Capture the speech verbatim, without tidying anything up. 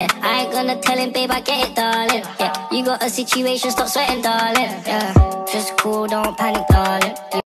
Yeah, I ain't gonna tell him, babe, I get it, darling. Yeah, you got a situation, stop sweating, darling. Yeah, just cool, don't panic, darling.